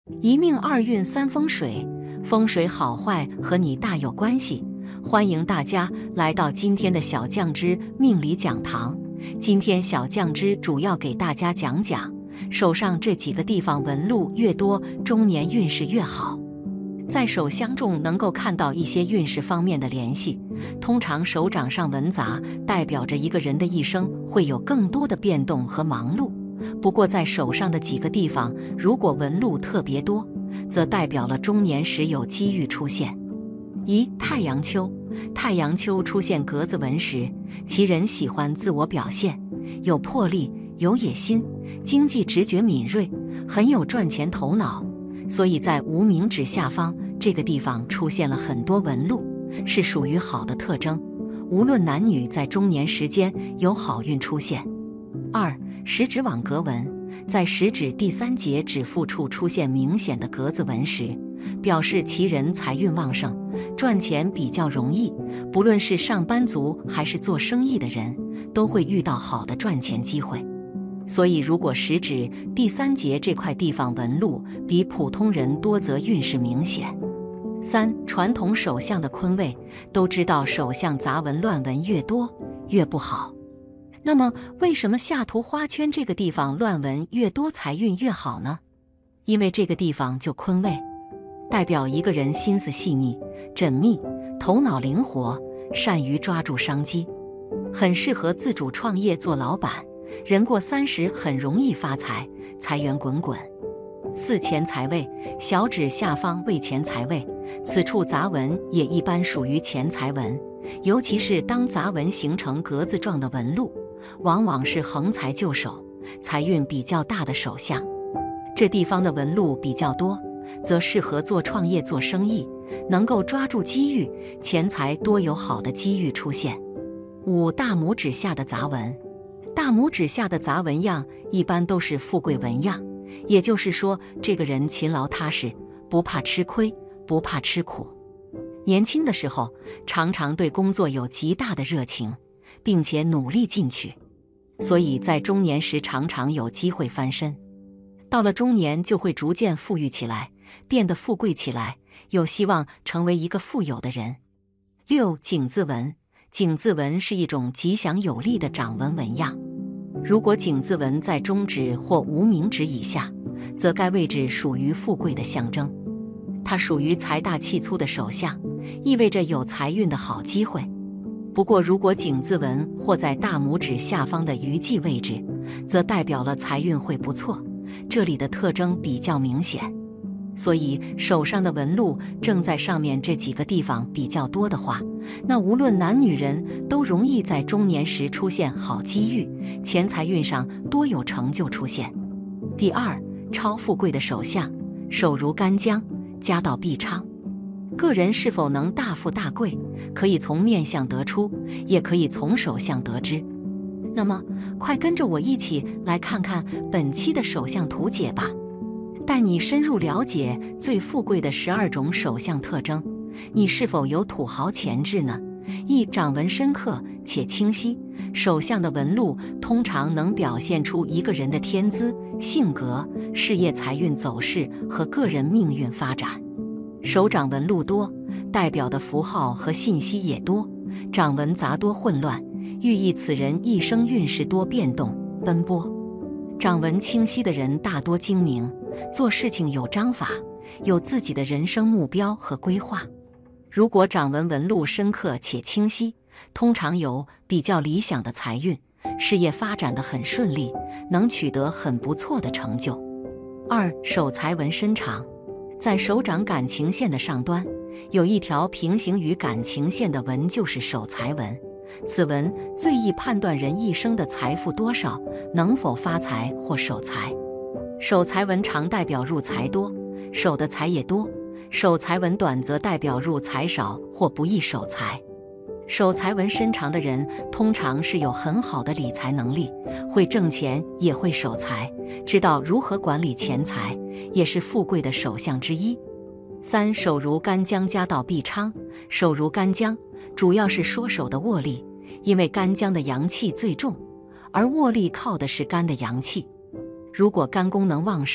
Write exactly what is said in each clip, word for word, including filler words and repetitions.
一命二运三风水，风水好坏和你大有关系。欢迎大家来到今天的小酱之命理讲堂。今天小酱之主要给大家讲讲，手上这几个地方纹路越多，中年运势越好。在手相中能够看到一些运势方面的联系，通常手掌上纹杂代表着一个人的一生会有更多的变动和忙碌。不过在手上的几个地方如果纹路特别多，则代表了中年时有机遇出现。一、太阳丘。太阳丘出现格子纹时，其人喜欢自我表现，有魄力，有野心，经济直觉敏锐，很有赚钱头脑。所以在无名指下方这个地方出现了很多纹路，是属于好的特征，无论男女在中年时间有好运出现。二、食指网格纹。在食指第三节指腹处出现明显的格子纹时，表示其人财运旺盛，赚钱比较容易，不论是上班族还是做生意的人，都会遇到好的赚钱机会。所以如果食指第三节这块地方纹路比普通人多，则运势明显。三、传统手相的坤位。都知道手相杂纹乱纹越多越不好，那么为什么下图花圈这个地方乱纹越多财运越好呢？因为这个地方就坤位，代表一个人心思细腻、缜密，头脑灵活，善于抓住商机，很适合自主创业做老板。人过三十很容易发财，财源滚滚。四、钱财位。小指下方为钱财位，此处杂纹也一般属于钱财纹，尤其是当杂纹形成格子状的纹路，往往是横财就手，财运比较大的手相。这地方的纹路比较多，则适合做创业做生意，能够抓住机遇，钱财多有好的机遇出现。五、大拇指下的杂纹。大拇指下的杂纹样一般都是富贵纹样，也就是说这个人勤劳踏实，不怕吃亏，不怕吃苦。年轻的时候常常对工作有极大的热情，并且努力进取，所以在中年时常常有机会翻身。到了中年就会逐渐富裕起来，变得富贵起来，有希望成为一个富有的人。六、井字纹。井字纹是一种吉祥有力的掌纹纹样，如果井字纹在中指或无名指以下，则该位置属于富贵的象征，它属于财大气粗的手相，意味着有财运的好机会。不过如果井字纹或在大拇指下方的余际位置，则代表了财运会不错，这里的特征比较明显。所以手上的纹路正在上面这几个地方比较多的话，那无论男女人都容易在中年时出现好机遇，钱财运上多有成就出现。第二，超富贵的手相，手如干姜，家道必昌。个人是否能大富大贵，可以从面相得出，也可以从手相得知。那么快跟着我一起来看看本期的手相图解吧，带你深入了解最富贵的十二种手相特征。你是否有土豪潜质呢？一、掌纹深刻且清晰。手相的纹路通常能表现出一个人的天资、性格、事业财运走势和个人命运发展。手掌纹路多，代表的符号和信息也多，掌纹杂多混乱，寓意此人一生运势多变动奔波。掌纹清晰的人大多精明，做事情有章法，有自己的人生目标和规划。如果掌纹纹路深刻且清晰，通常有比较理想的财运，事业发展得很顺利，能取得很不错的成就。二、手财纹深长。在手掌感情线的上端，有一条平行于感情线的纹，就是手财纹。此纹最易判断人一生的财富多少，能否发财或守财。手财纹长代表入财多，守的财也多；手财纹短则代表入财少或不易守财。手财纹深长的人通常是有很好的理财能力，会挣钱也会守财，知道如何管理钱财，也是富贵的手相之一。三、手如干姜，家道必昌。手如干姜主要是说手的握力，因为干姜的阳气最重，而握力靠的是肝的阳气。如果肝功能旺盛，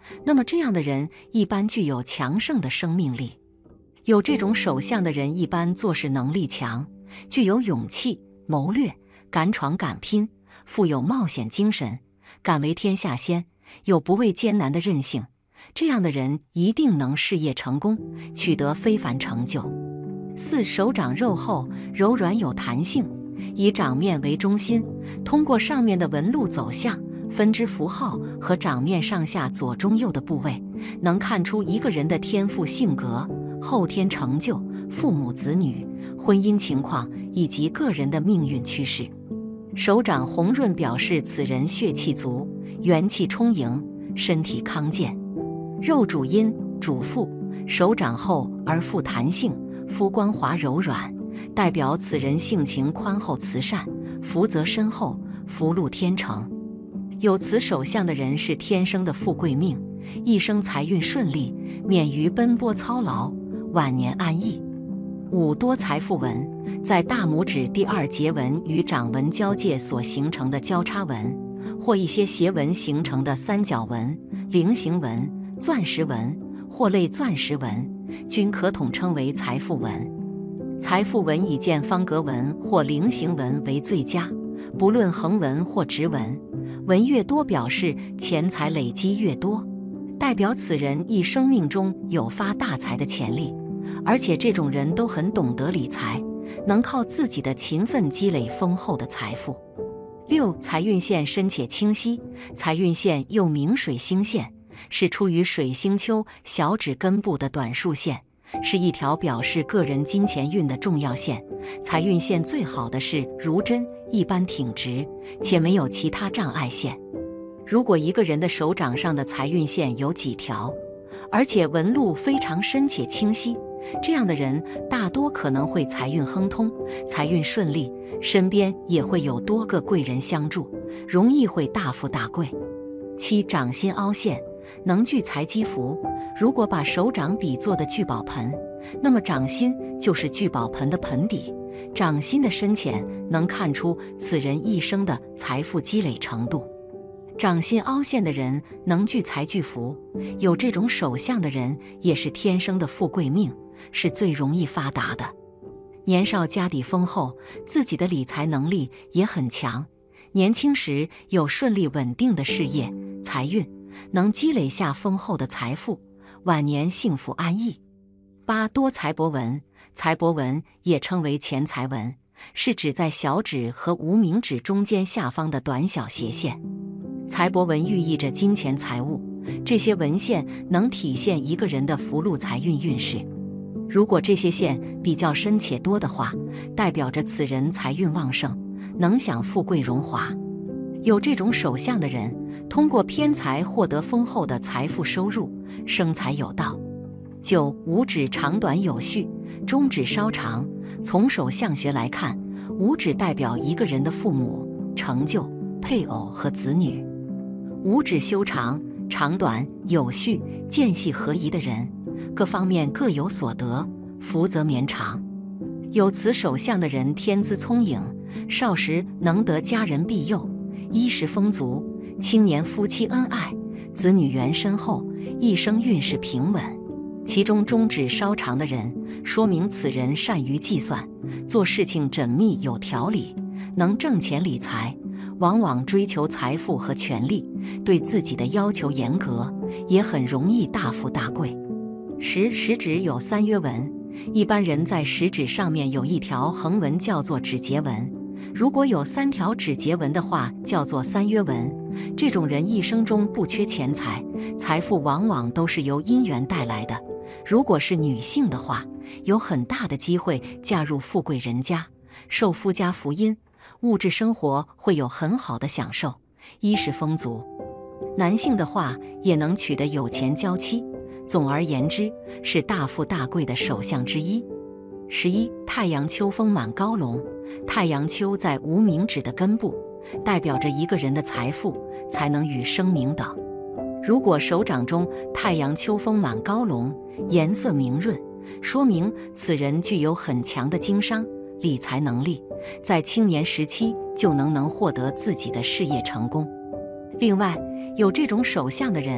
那么这样的人一般具有强盛的生命力。有这种手相的人一般做事能力强，具有勇气、谋略，敢闯敢拼，富有冒险精神，敢为天下先，有不畏艰难的韧性。这样的人一定能事业成功，取得非凡成就。四、手掌肉厚、柔软有弹性，以掌面为中心，通过上面的纹路走向、分支符号和掌面上下左中右的部位，能看出一个人的天赋、性格、后天成就、父母子女、婚姻情况以及个人的命运趋势。手掌红润表示此人血气足，元气充盈，身体康健。肉主阴，主腹，手掌厚而富弹性，肤光滑柔软，代表此人性情宽厚慈善，福泽深厚，福禄天成。有此手相的人是天生的富贵命，一生财运顺利，免于奔波操劳，晚年安逸。五、多财富纹，在大拇指第二节纹与掌纹交界所形成的交叉纹，或一些斜纹形成的三角纹、菱形纹、钻石纹或类钻石纹，均可统称为财富纹。财富纹以见方格纹或菱形纹为最佳，不论横纹或直纹，纹越多表示钱财累积越多，代表此人一生命中有发大财的潜力，而且这种人都很懂得理财，能靠自己的勤奋积累丰厚的财富。六、财运线深且清晰，财运线又名水星线，是出于水星丘小指根部的短竖线，是一条表示个人金钱运的重要线。财运线最好的是如针，一般挺直，且没有其他障碍线。如果一个人的手掌上的财运线有几条，而且纹路非常深且清晰，这样的人大多可能会财运亨通，财运顺利，身边也会有多个贵人相助，容易会大富大贵。七、掌心凹陷，能聚财积福。如果把手掌比作的聚宝盆，那么掌心就是聚宝盆的盆底。掌心的深浅能看出此人一生的财富积累程度。掌心凹陷的人能聚财聚福，有这种手相的人也是天生的富贵命，是最容易发达的。年少家底丰厚，自己的理财能力也很强，年轻时有顺利稳定的事业财运，能积累下丰厚的财富，晚年幸福安逸。八、多财帛纹，财帛纹也称为钱财纹，是指在小指和无名指中间下方的短小斜线。财帛纹寓意着金钱财物，这些纹线能体现一个人的福禄财运运势。如果这些线比较深且多的话，代表着此人财运旺盛，能享富贵荣华。有这种手相的人，通过偏财获得丰厚的财富收入，生财有道。九、五指长短有序，中指稍长。从手相学来看，五指代表一个人的父母、成就、配偶和子女。五指修长、长短有序、间隙合宜的人，各方面各有所得，福泽绵长。有此手相的人天资聪颖，少时能得家人庇佑，衣食丰足，青年夫妻恩爱，子女缘深厚，一生运势平稳。其中中指稍长的人，说明此人善于计算，做事情缜密有条理，能挣钱理财，往往追求财富和权力，对自己的要求严格，也很容易大富大贵。十、食指有三约纹，一般人在食指上面有一条横纹叫做指节纹，如果有三条指节纹的话，叫做三约纹。这种人一生中不缺钱财，财富往往都是由姻缘带来的。如果是女性的话，有很大的机会嫁入富贵人家，受夫家福荫，物质生活会有很好的享受，衣食丰足。男性的话，也能娶得有钱娇妻。总而言之，是大富大贵的手相之一。十一、太阳丘丰满高隆，太阳丘在无名指的根部，代表着一个人的财富、才能与声名等。如果手掌中太阳丘丰满高隆，颜色明润，说明此人具有很强的经商、理财能力，在青年时期就能能获得自己的事业成功。另外，有这种手相的人，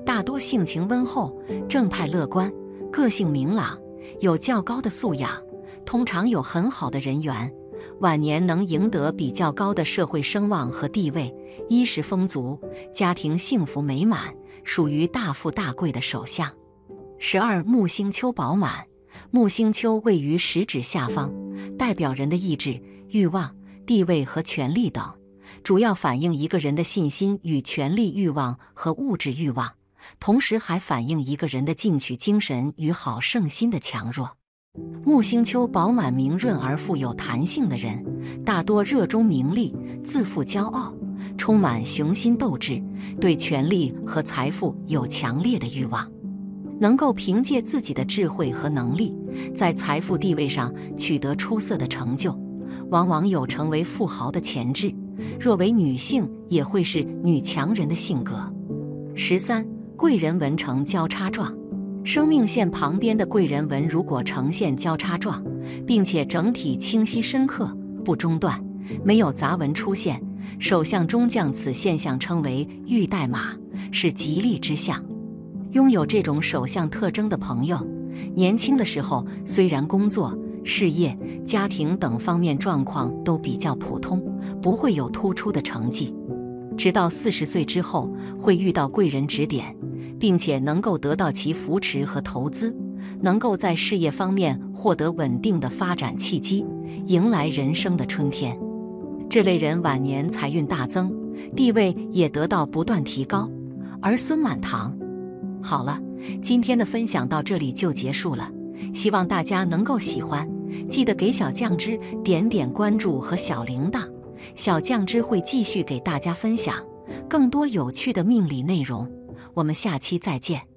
大多性情温厚、正派乐观，个性明朗，有较高的素养，通常有很好的人缘，晚年能赢得比较高的社会声望和地位，衣食丰足，家庭幸福美满，属于大富大贵的手相。十二木星丘饱满，木星丘位于食指下方，代表人的意志、欲望、地位和权力等，主要反映一个人的信心与权力欲望和物质欲望，同时还反映一个人的进取精神与好胜心的强弱。木星丘饱满明润而富有弹性的人，大多热衷名利，自负骄傲，充满雄心斗志，对权力和财富有强烈的欲望，能够凭借自己的智慧和能力，在财富地位上取得出色的成就，往往有成为富豪的潜质。若为女性，也会是女强人的性格。十三，贵人纹呈交叉状。生命线旁边的贵人纹如果呈现交叉状，并且整体清晰深刻，不中断，没有杂纹出现，手相中将此现象称为玉带马，是吉利之象。拥有这种手相特征的朋友，年轻的时候虽然工作、事业、家庭等方面状况都比较普通，不会有突出的成绩，直到四十岁之后会遇到贵人指点，并且能够得到其扶持和投资，能够在事业方面获得稳定的发展契机，迎来人生的春天。这类人晚年财运大增，地位也得到不断提高，儿孙满堂。好了，今天的分享到这里就结束了，希望大家能够喜欢，记得给小酱汁点点关注和小铃铛，小酱汁会继续给大家分享更多有趣的命理内容。我们下期再见。